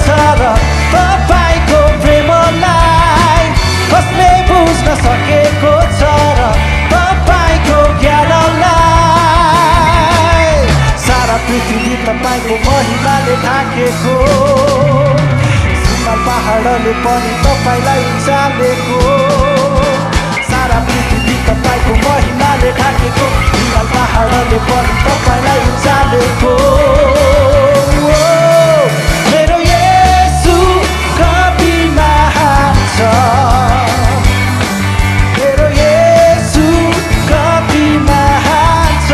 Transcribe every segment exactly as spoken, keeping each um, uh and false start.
छ र तपाईको प्रेमलाई कसले बुझ्न सकेको छ र तपाईको ज्ञानलाई सारा पृथ्वी तपाईको महिमाले ढाकेको हिमाल पहाडले पनि तपाईलाई उचालेको सारा पृथ्वी तपाईको महिमाले ढाकेको हिमाल पहाडले पनि तपाईलाई उचालेको मेरो येशू कति महान छ मेरो येशू कति महान छ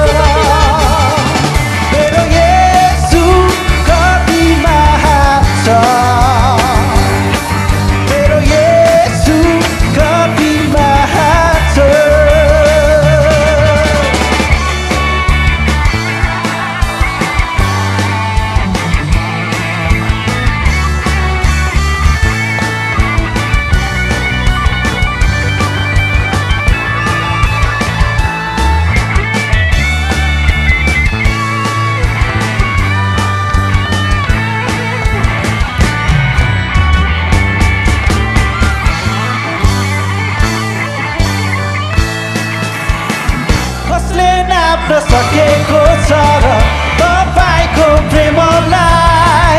मेरो येशू कति महान छ मेरो येशू कति महान छ कसले नाप्न सकेको छ र तपाईको प्रेमलाई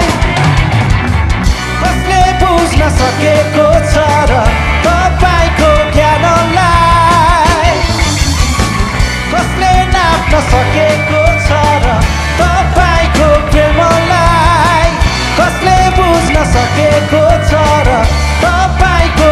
कसले बुझ्न सकेको छ र तपाईको ज्ञानलाई कसले नाप्न सकेको छ र तपाईको प्रेमलाई कसले बुझ्न सकेको छ र तपाईको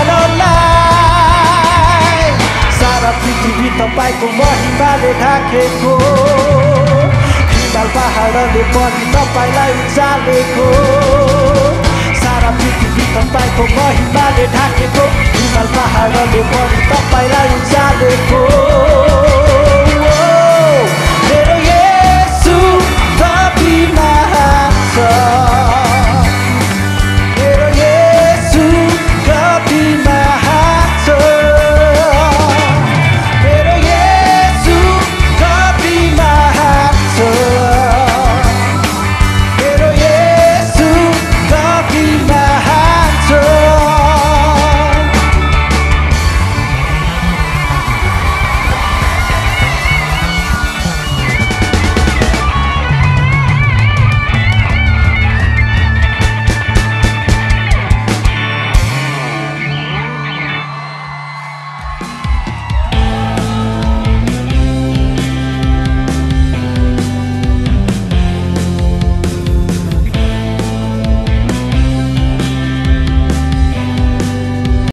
ज्ञानलाई सारा पृथ्वी तपाईको महिमाले ढाकेको हिमाल पहाडले पनि तपाईलाई उचालेको सारा पृथ्वी तपाईको महिमाले ढाकेको हिमाल पहाडले पनि तपाईलाई उचालेको